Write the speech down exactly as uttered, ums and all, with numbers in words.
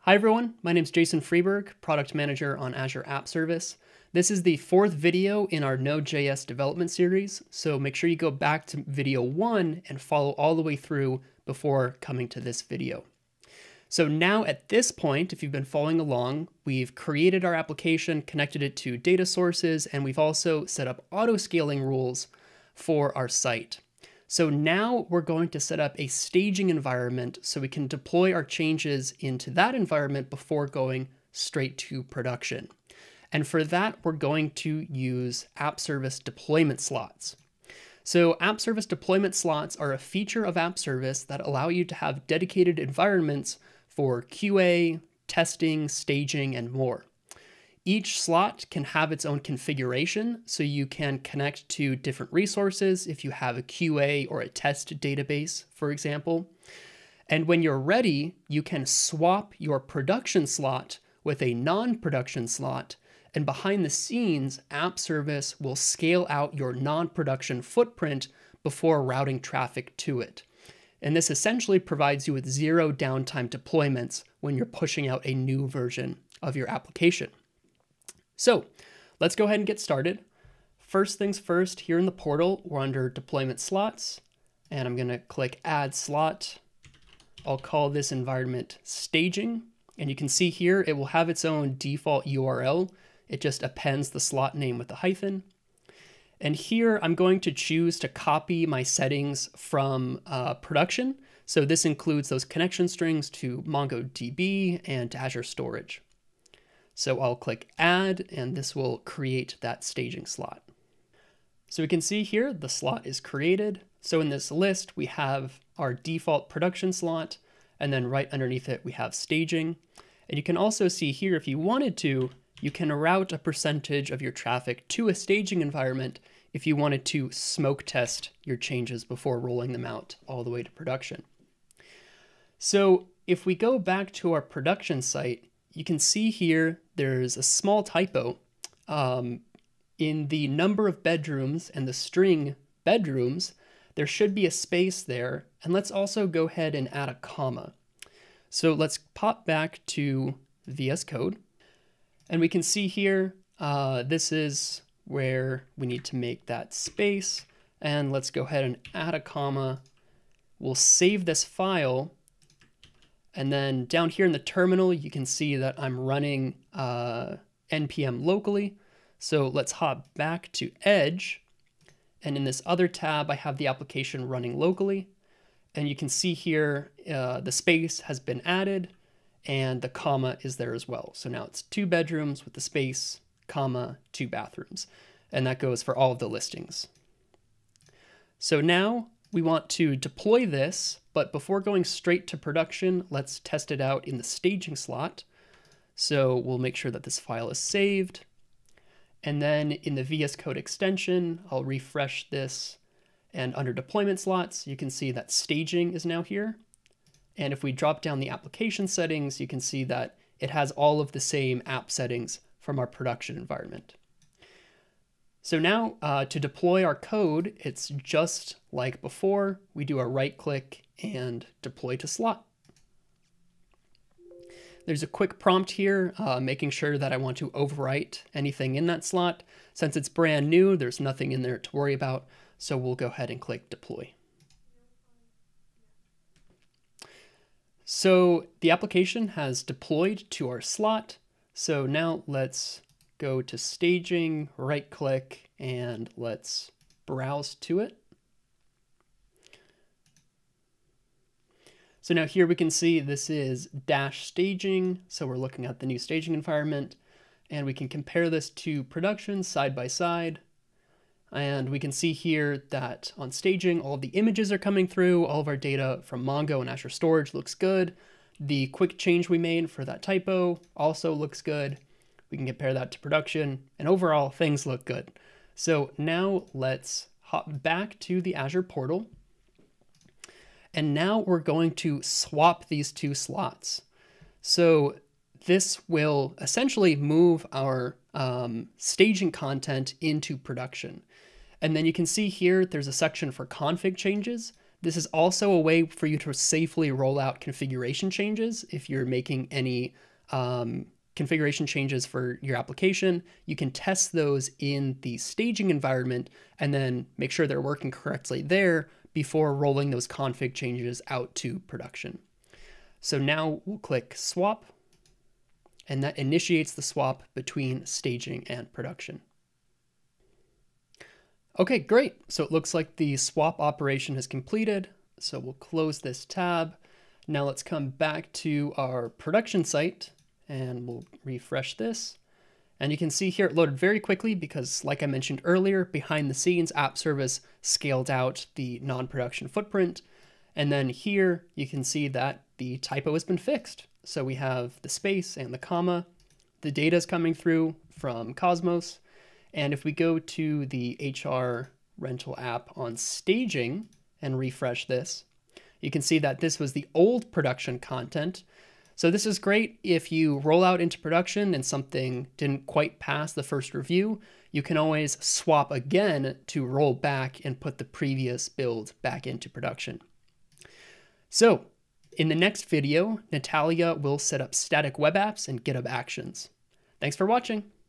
Hi everyone, my name is Jason Freeberg, Product Manager on Azure App Service. This is the fourth video in our Node.js development series, so make sure you go back to video one and follow all the way through before coming to this video. So now at this point, if you've been following along, we've created our application, connected it to data sources, and we've also set up auto-scaling rules for our site. So now we're going to set up a staging environment so we can deploy our changes into that environment before going straight to production. And for that, we're going to use App Service deployment slots. So App Service deployment slots are a feature of App Service that allow you to have dedicated environments for Q A, testing, staging, and more. Each slot can have its own configuration, so you can connect to different resources if you have a Q A or a test database, for example. And when you're ready, you can swap your production slot with a non-production slot, and behind the scenes, App Service will scale out your non-production footprint before routing traffic to it. And this essentially provides you with zero downtime deployments when you're pushing out a new version of your application. So let's go ahead and get started. First things first, here in the portal, we're under deployment slots, and I'm gonna click add slot. I'll call this environment staging, and you can see here it will have its own default U R L. It just appends the slot name with a hyphen. And here I'm going to choose to copy my settings from uh, production. So this includes those connection strings to MongoDB and to Azure Storage. So I'll click add, and this will create that staging slot. So we can see here the slot is created. So in this list, we have our default production slot, and then right underneath it, we have staging. And you can also see here, if you wanted to, you can route a percentage of your traffic to a staging environment if you wanted to smoke test your changes before rolling them out all the way to production. So if we go back to our production site, you can see here there's a small typo um, in the number of bedrooms and the string bedrooms. There should be a space there, and let's also go ahead and add a comma. So let's pop back to V S Code, and we can see here uh, this is where we need to make that space, and let's go ahead and add a comma. We'll save this file. And then down here in the terminal, you can see that I'm running uh, N P M locally. So let's hop back to Edge. And in this other tab, I have the application running locally. And you can see here, uh, the space has been added and the comma is there as well. So now it's two bedrooms with the space, comma, two bathrooms. And that goes for all of the listings. So now we want to deploy this, but before going straight to production, let's test it out in the staging slot. So we'll make sure that this file is saved. And then in the V S Code extension, I'll refresh this. And under deployment slots, you can see that staging is now here. And if we drop down the application settings, you can see that it has all of the same app settings from our production environment. So now uh, to deploy our code, it's just like before. We do a right click and deploy to slot. There's a quick prompt here, uh, making sure that I want to overwrite anything in that slot. Since it's brand new, there's nothing in there to worry about. So we'll go ahead and click deploy. So the application has deployed to our slot. So now let's go to staging, right click, and let's browse to it. So now here we can see this is dash staging. So we're looking at the new staging environment, and we can compare this to production side by side. And we can see here that on staging, all of the images are coming through. All of our data from Mongo and Azure Storage looks good. The quick change we made for that typo also looks good. We can compare that to production, and overall things look good. So now let's hop back to the Azure portal. And now we're going to swap these two slots. So this will essentially move our um, staging content into production. And then you can see here, there's a section for config changes. This is also a way for you to safely roll out configuration changes. If you're making any um, configuration changes for your application, you can test those in the staging environment and then make sure they're working correctly there before rolling those config changes out to production. So now we'll click swap, and that initiates the swap between staging and production. Okay, great. So it looks like the swap operation has completed. So we'll close this tab. Now let's come back to our production site and we'll refresh this. And you can see here it loaded very quickly because, like I mentioned earlier, behind the scenes, App Service scaled out the non-production footprint. And then here you can see that the typo has been fixed. So we have the space and the comma. The data is coming through from Cosmos. And if we go to the H R rental app on staging and refresh this, you can see that this was the old production content. So this is great if you roll out into production and something didn't quite pass the first review. You can always swap again to roll back and put the previous build back into production. So in the next video, Natalia will set up static web apps and GitHub Actions. Thanks for watching.